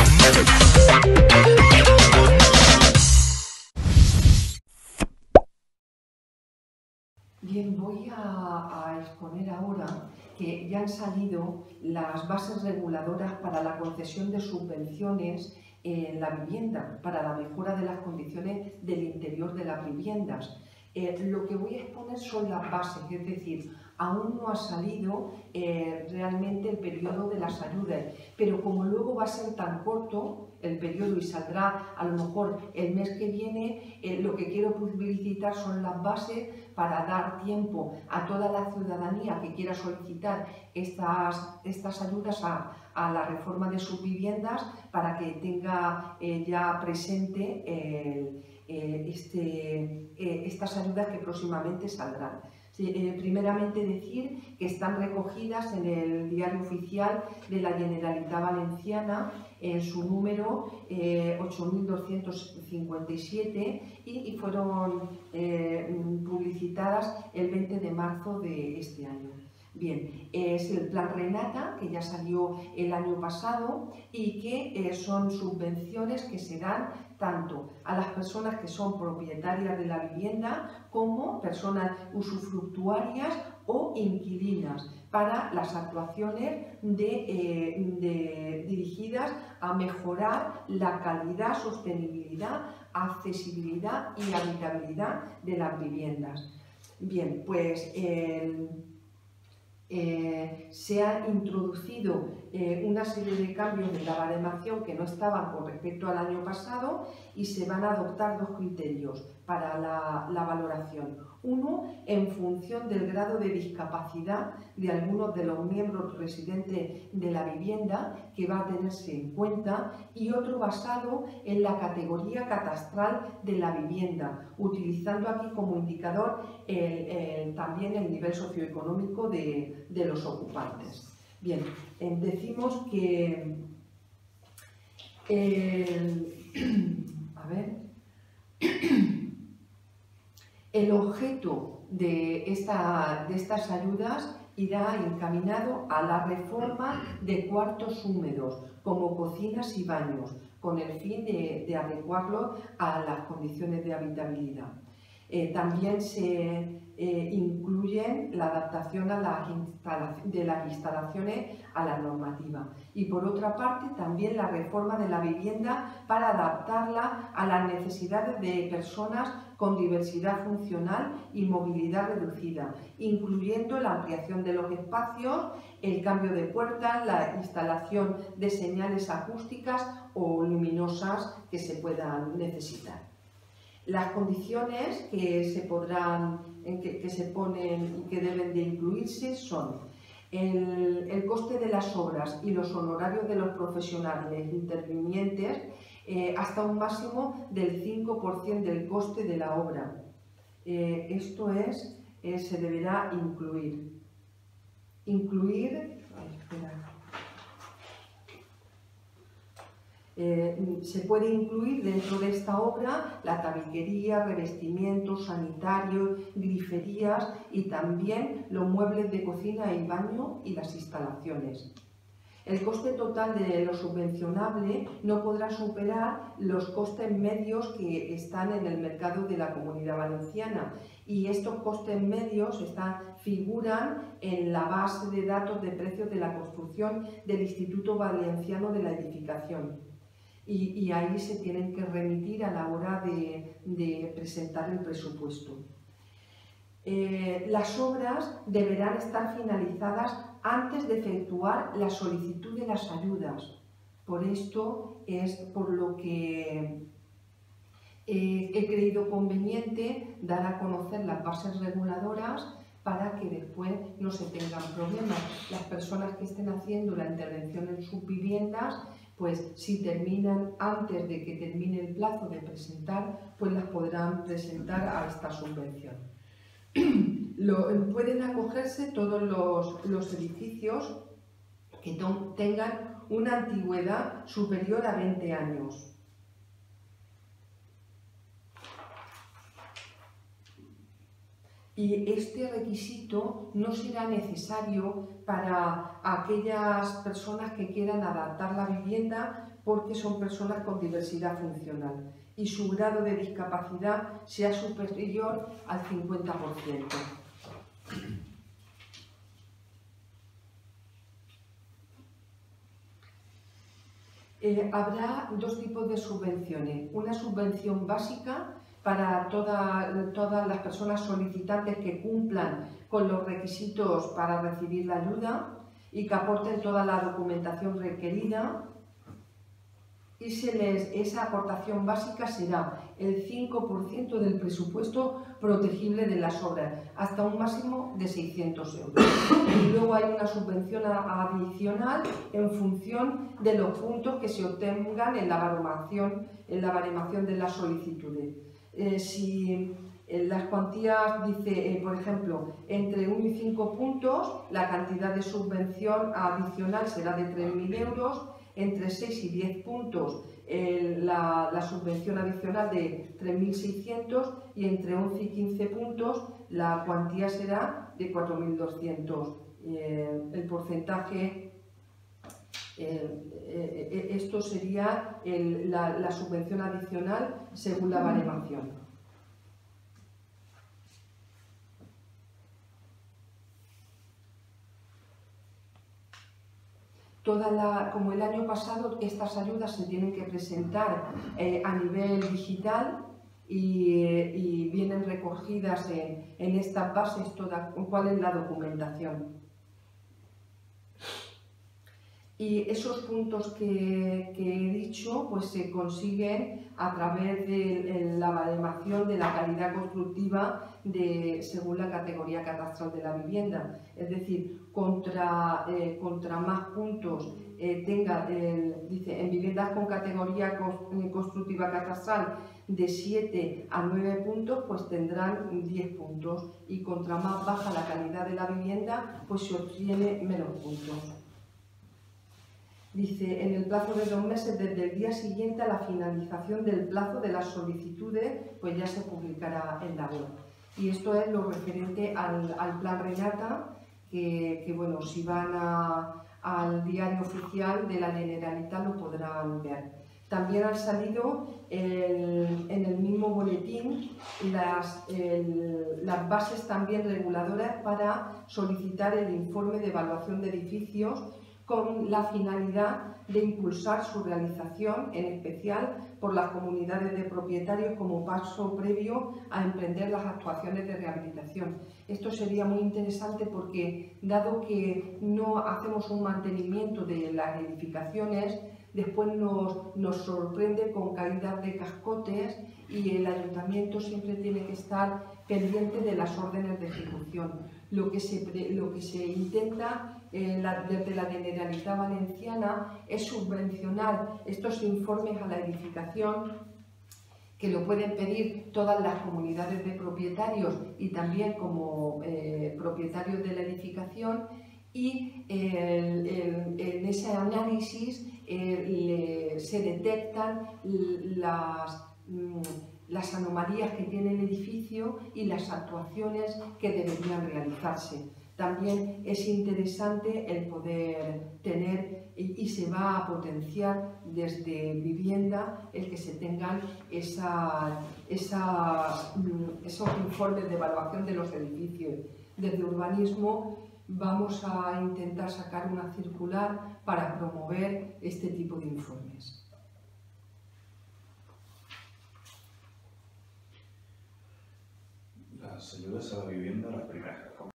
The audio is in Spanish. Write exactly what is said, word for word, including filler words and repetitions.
Bien, voy a, a exponer ahora que ya han salido las bases reguladoras para la concesión de subvenciones en la vivienda, para la mejora de las condiciones del interior de las viviendas. Eh, lo que voy a exponer son las bases, es decir, aún no ha salido eh, realmente el periodo de las ayudas, pero como luego va a ser tan corto el periodo y saldrá a lo mejor el mes que viene, eh, lo que quiero publicitar son las bases para dar tiempo a toda la ciudadanía que quiera solicitar estas, estas ayudas a, a la reforma de sus viviendas para que tenga eh, ya presente el, eh, este, eh, estas ayudas que próximamente saldrán. Sí, eh, primeramente decir que están recogidas en el Diario Oficial de la Generalitat Valenciana en su número eh, ocho mil doscientos cincuenta y siete y, y fueron eh, publicitadas el veinte de marzo de este año. Bien, es el Plan Renata, que ya salió el año pasado y que eh, son subvenciones que se dan tanto a las personas que son propietarias de la vivienda como personas usufructuarias o inquilinas para las actuaciones de, eh, de, dirigidas a mejorar la calidad, sostenibilidad, accesibilidad y habitabilidad de las viviendas. Bien, pues eh, Eh, se ha introducido eh, una serie de cambios en la baremación que no estaban con respecto al año pasado y se van a adoptar dos criterios para la, la valoración. Uno, en función del grado de discapacidad de algunos de los miembros residentes de la vivienda que va a tenerse en cuenta, y otro basado en la categoría catastral de la vivienda, utilizando aquí como indicador el, el, también el nivel socioeconómico de, de los ocupantes. Bien, eh, decimos que el, a ver, el objeto de, esta, de estas ayudas irá encaminado a la reforma de cuartos húmedos, como cocinas y baños, con el fin de, de adecuarlos a las condiciones de habitabilidad. Eh, también se eh, incluyen la adaptación a la de las instalaciones a la normativa. Y por otra parte, también la reforma de la vivienda para adaptarla a las necesidades de personas con diversidad funcional y movilidad reducida, incluyendo la ampliación de los espacios, el cambio de puertas, la instalación de señales acústicas o luminosas que se puedan necesitar. Las condiciones que se podrán, que, que se ponen y que deben de incluirse son el, el coste de las obras y los honorarios de los profesionales intervinientes eh, hasta un máximo del cinco por ciento del coste de la obra. Eh, esto es, eh, se deberá incluir. Incluir, ay, espera. Eh, se puede incluir dentro de esta obra la tabiquería, revestimientos, sanitarios, griferías y también los muebles de cocina y baño y las instalaciones. El coste total de lo subvencionable no podrá superar los costes medios que están en el mercado de la Comunidad Valenciana, y estos costes medios están, figuran en la base de datos de precios de la construcción del Instituto Valenciano de la Edificación. Y, y ahí se tienen que remitir a la hora de, de presentar el presupuesto. Eh, las obras deberán estar finalizadas antes de efectuar la solicitud de las ayudas. Por esto es por lo que eh, he creído conveniente dar a conocer las bases reguladoras para que después no se tengan problemas. Las personas que estén haciendo la intervención en sus viviendas, pues si terminan antes de que termine el plazo de presentar, pues las podrán presentar a esta subvención. Lo, pueden acogerse todos los, los edificios que tengan una antigüedad superior a veinte años. Y este requisito no será necesario para aquellas personas que quieran adaptar la vivienda porque son personas con diversidad funcional y su grado de discapacidad sea superior al cincuenta por ciento. Eh, habrá dos tipos de subvenciones. Una subvención básica para toda, todas las personas solicitantes que cumplan con los requisitos para recibir la ayuda y que aporten toda la documentación requerida. Y se les, esa aportación básica será el cinco por ciento del presupuesto protegible de las obras, hasta un máximo de seiscientos euros. Y luego hay una subvención adicional en función de los puntos que se obtengan en la baremación, en la baremación de las solicitudes. Eh, si eh, las cuantías, dice, eh, por ejemplo, entre uno y cinco puntos, la cantidad de subvención adicional será de tres mil euros, entre seis y diez puntos eh, la, la subvención adicional de tres mil seiscientos y entre once y quince puntos la cuantía será de cuatro mil doscientos. Eh, el porcentaje, eh, eh, esto sería el, la, la subvención adicional según la baremación. Toda la, como el año pasado, estas ayudas se tienen que presentar eh, a nivel digital y, eh, y vienen recogidas en, en estas bases toda, cuál es la documentación. Y esos puntos que, que he dicho pues se consiguen a través de la baremación de la calidad constructiva de, según la categoría catastral de la vivienda. Es decir, contra, eh, contra más puntos eh, tenga, el, dice, en viviendas con categoría constructiva catastral de siete a nueve puntos, pues tendrán diez puntos. Y contra más baja la calidad de la vivienda, pues se obtiene menos puntos. Dice, en el plazo de dos meses desde el día siguiente a la finalización del plazo de las solicitudes, pues ya se publicará en la web. Y esto es lo referente al, al plan Renata, que, que bueno, si van a, al diario oficial de la Generalitat lo podrán ver. También han salido el, en el mismo boletín las, el, las bases también reguladoras para solicitar el informe de evaluación de edificios con la finalidad de impulsar su realización, en especial por las comunidades de propietarios como paso previo a emprender las actuaciones de rehabilitación. Esto sería muy interesante porque, dado que no hacemos un mantenimiento de las edificaciones, después nos, nos sorprende con caídas de cascotes y el ayuntamiento siempre tiene que estar pendiente de las órdenes de ejecución. Lo que se, lo que se intenta eh, la, desde la Generalitat Valenciana es subvencionar estos informes a la edificación, que lo pueden pedir todas las comunidades de propietarios y también como eh, propietarios de la edificación, y eh, el, en ese análisis eh, le, se detectan las, las anomalías que tiene el edificio y las actuaciones que deberían realizarse. También es interesante el poder tener, y, y se va a potenciar desde vivienda, el que se tengan esa, esas, esos informes de evaluación de los edificios. Desde urbanismo vamos a intentar sacar una circular para promover este tipo de informes. Las ayudas a la vivienda, las primeras,